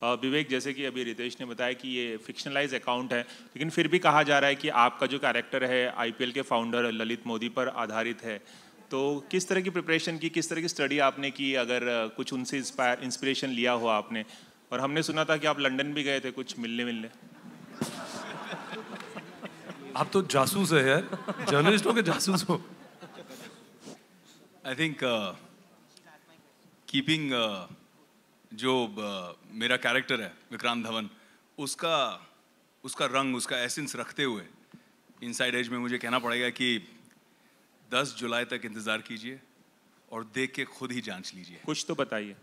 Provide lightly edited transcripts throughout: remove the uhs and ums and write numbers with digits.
विवेक, जैसे कि अभी रितेश ने बताया कि ये फिक्शनलाइज अकाउंट है, लेकिन फिर भी कहा जा रहा है कि आपका जो कैरेक्टर है आईपीएल के फाउंडर ललित मोदी पर आधारित है। तो किस तरह की प्रिपरेशन की, किस तरह की स्टडी आपने की, अगर कुछ उनसे इंस्पिरेशन लिया हो आपने? और हमने सुना था कि आप लंदन भी गए थे कुछ मिलने। आप तो जासूस है यार, जर्नलिस्ट हो के जासूस हो। आई थिंक कीपिंग जो मेरा कैरेक्टर है विक्रांत धवन, उसका रंग, उसका एसेंस रखते हुए इनसाइड एज में मुझे कहना पड़ेगा कि 10 जुलाई तक इंतजार कीजिए और देख के खुद ही जांच लीजिए। कुछ तो बताइए।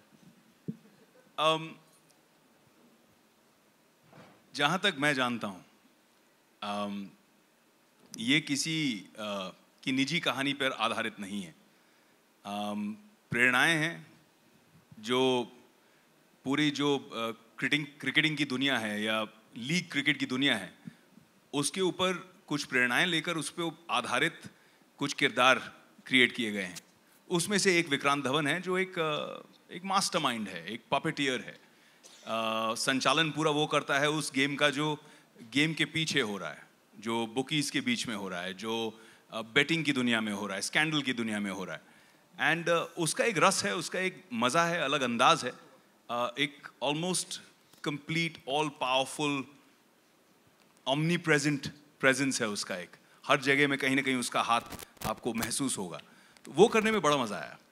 जहां तक मैं जानता हूं, ये किसी की निजी कहानी पर आधारित नहीं है। प्रेरणाएं हैं जो पूरी जो क्रिकेटिंग की दुनिया है या लीग क्रिकेट की दुनिया है, उसके ऊपर कुछ प्रेरणाएं लेकर उस पर आधारित कुछ किरदार क्रिएट किए गए हैं। उसमें से एक विक्रांत धवन है जो एक मास्टरमाइंड है, एक पपेटियर है। संचालन पूरा वो करता है उस गेम का जो गेम के पीछे हो रहा है, जो बुकीज के बीच में हो रहा है, जो बेटिंग की दुनिया में हो रहा है, स्कैंडल की दुनिया में हो रहा है। एंड उसका एक रस है, उसका एक मज़ा है, अलग अंदाज है, एक almost complete all powerful omni presence है उसका। एक हर जगह में कहीं ना कहीं उसका हाथ आपको महसूस होगा। तो वो करने में बड़ा मज़ा आया।